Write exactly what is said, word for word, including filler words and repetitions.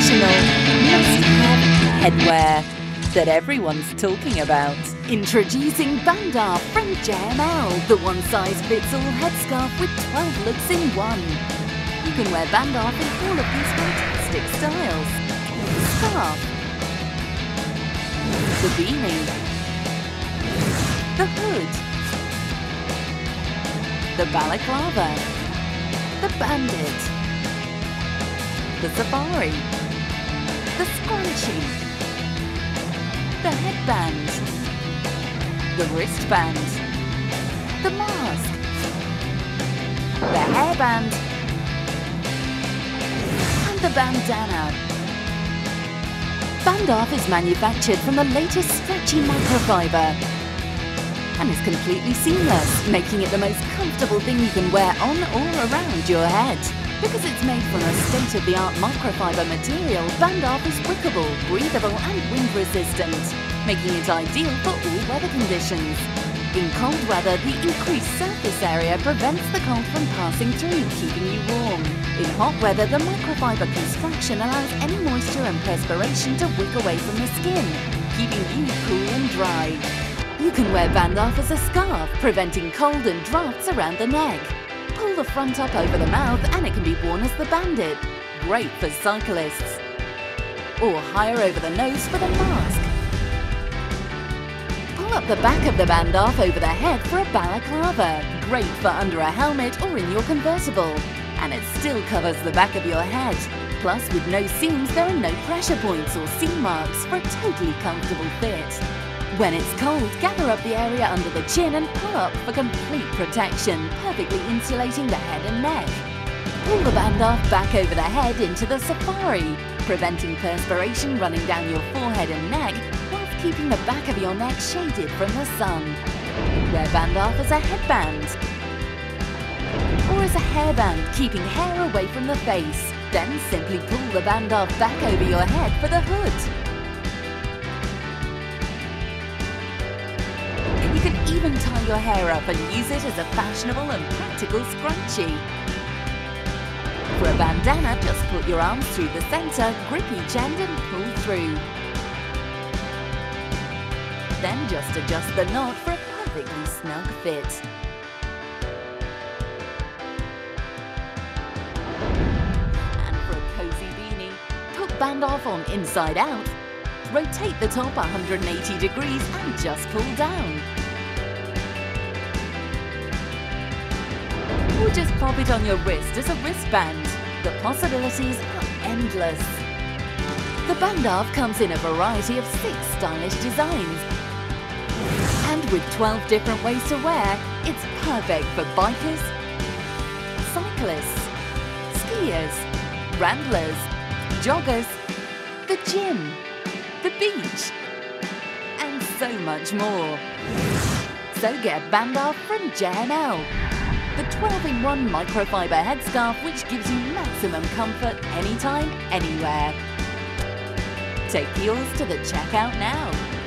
traditional, must-have headwear that everyone's talking about. Introducing Bandar from J M L, the one-size-fits-all headscarf with twelve looks in one. You can wear Bandar in all of these fantastic styles. The scarf, the beanie, the hood, the balaclava, the bandit, the safari, the scrunchie, the headband, the wristband, the mask, the hairband, and the bandana. Bandar is manufactured from the latest stretchy microfiber and is completely seamless, making it the most comfortable thing you can wear on or around your head. Because it's made from a state-of-the-art microfiber material, Bandar is wickable, breathable and wind-resistant, making it ideal for all weather conditions. In cold weather, the increased surface area prevents the cold from passing through, keeping you warm. In hot weather, the microfiber construction allows any moisture and perspiration to wick away from the skin, keeping you cool and dry. You can wear Bandar as a scarf, preventing cold and drafts around the neck. Pull the front up over the mouth and it can be worn as the bandit, great for cyclists. Or higher over the nose for the mask. Pull up the back of the Bandar over the head for a balaclava, great for under a helmet or in your convertible. And it still covers the back of your head. Plus, with no seams, there are no pressure points or seam marks for a totally comfortable fit. When it's cold, gather up the area under the chin and pull up for complete protection, perfectly insulating the head and neck. Pull the Bandar back over the head into the safari, preventing perspiration running down your forehead and neck, whilst keeping the back of your neck shaded from the sun. Wear Bandar as a headband, or as a hairband, keeping hair away from the face. Then simply pull the Bandar back over your head for the hood. You can even tie your hair up and use it as a fashionable and practical scrunchie. For a bandana, just put your arms through the centre, grip each end and pull through. Then just adjust the knot for a perfectly snug fit. And for a cozy beanie, put Bandar on inside out. Rotate the top one hundred eighty degrees and just pull down. Or just pop it on your wrist as a wristband. The possibilities are endless. The Bandar comes in a variety of six stylish designs. And with twelve different ways to wear, it's perfect for bikers, cyclists, skiers, ramblers, joggers, the gym, the beach, and so much more. So get Bandar from J M L. The twelve in one microfiber headscarf which gives you maximum comfort anytime, anywhere. Take yours to the checkout now.